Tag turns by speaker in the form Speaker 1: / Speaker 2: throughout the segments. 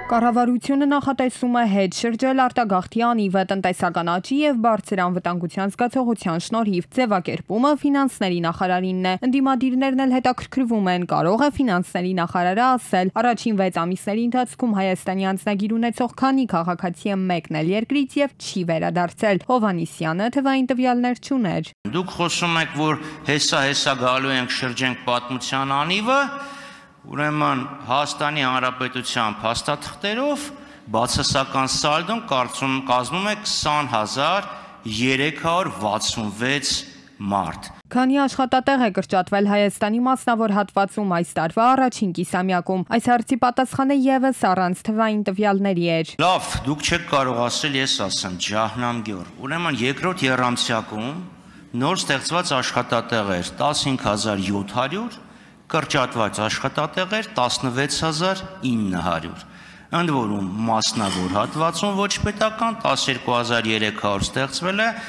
Speaker 1: Կառավարությունը նախատեսում է հետ շրջել արտագաղթի անիվը տնտեսական աճի եւ բարձր անվտանգության զգացողության շնորհիվ։ Ձևակերպումը ֆինանսների նախարարինն է։ Ընդդիմադիրներն էլ հետաքրքրվում են, կարող է ֆինանսների նախարարը ասել, առաջին 6 ամիսների ընթացքում Հայաստանի անձնագիր ունեցող քանի քաղաքացիը մեկն էլ երկրից եւ չի վերադարձել։ Հովհաննիսյանը թվային տվյալներ չուներ։
Speaker 2: Դուք խոսում եք, որ հեսա գալու ենք շրջենք պատմության անիվը, ուրեմն Հայաստանի Հանրապետության փաստաթղթերով բացասական սալդոն կազմում է 20,366 մարդ։
Speaker 1: Քանի աշխատատեղ է կրճատվել Հայաստանի մասնավոր հատվածում այս տարվա առաջին կիսամյակում։ Այս հարցի պատասխանը եւս առանց թվային տվյալների էր։
Speaker 2: Լավ, դուք չեք կարող ասել, ես ասեմ, ջահնամգյուր։ Ուրեմն երկրորդ եռամսյակում նոր ստեղծված աշխատատեղեր 15,700, կրճատված աշխատատեղեր 16,900, ընդ որում մասնավոր հատվածում ոչ պետական 12,300 ստեղծվել է,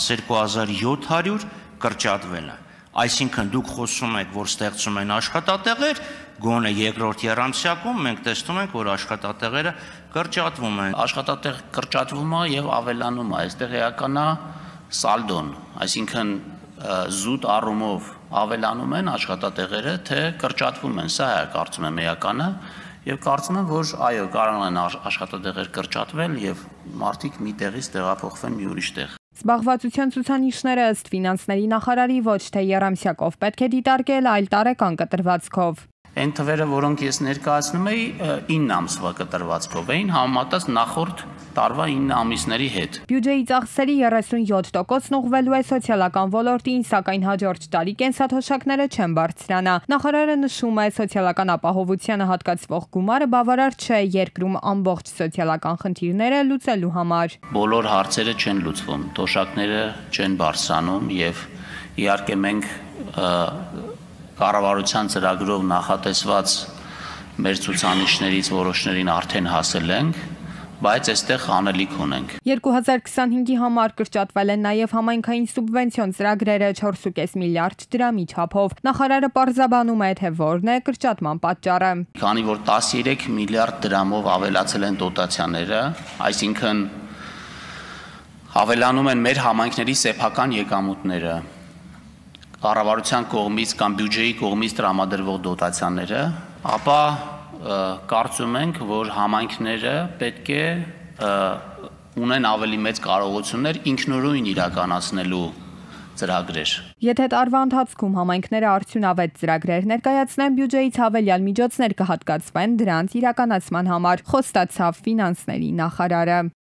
Speaker 2: 12,700 կրճատվել է։ Այսինքն դուք խոսում եք, որ ստեղծում են աշխատատեղեր, գոնե երկրորդ եռամսյակում մենք տեսնում ենք, որ աշխատատեղերը կրճատվում են։
Speaker 3: Աշխատատեղ կրճատվում է եւ ավելանում է, այստեղ էական է սալդոն, այսինքն զուտ առումով ավելանում են աշխատատեղերը, թե կրճատվում են, սա է կարծում եմ էականը, եւ կարծում եմ, որ այո, կարող են աշխատատեղեր կրճատվել եւ մարդիկ մի տեղից տեղափոխվեն մի ուրիշ տեղ։
Speaker 1: Զբաղվածության ցուցանիշները ըստ ֆինանսների նախարարի ոչ թե եռամսյակով պետք է դիտարկել, այլ տարեկան կտրվածքով։
Speaker 3: Այն թվերը, որոնք ես ներկայացնում էի, 9 ամսվա կտրվածքով էին, համեմատած նախորդ տարվա 9 ամիսների հետ։
Speaker 1: Բյուջեի ծախսերի 37%-ն ուղղվելու է սոցիալական ոլորտին, սակայն հաջորդ տարի կենսաթոշակները չեն բարձրանա։ Նախարարը նշում է, սոցիալական ապահովությանը հատկացվող գումարը բավարար չէ երկրում ամբողջ սոցիալական խնդիրները լուծելու համար։
Speaker 3: Բոլոր հարցերը չեն լուծվում, թոշակները չեն բարձրանում եւ իհարկե մենք կառավարության ծրագրով նախատեսված մեր ցուցանիշներից որոշներին արդեն հասել ենք, բայց այստեղ անելիք ունենք։
Speaker 1: 2025-ի համար կրճատվել են նաև համայնքային սուբվենցիոն ծրագրերը 4.5 միլիարդ դրամի չափով։ Նախարարը պարզաբանում է, թե որն է կրճատման պատճառը։
Speaker 3: Քանի որ 13 միլիարդ դրամով ավելացել են դոտացիաները, այսինքն ավելանում են մեր համայնքների սեփական եկամուտները, կառավարության կողմից կամ բյուջեի կողմից տրամադրվող դոտացիաները, ապա կարծում ենք, որ համայնքները պետք է ունեն ավելի մեծ կարողություններ ինքնուրույն իրականացնելու ծրագրեր։
Speaker 1: Եթե տարվա ընթացքում համայնքները արդյունավետ ծրագրեր ներկայացնեն, բյուջեից հավելյալ միջոցներ կհատկացվեն դրանց իրականացման համար, խոստացավ ֆինանսների նախարարը։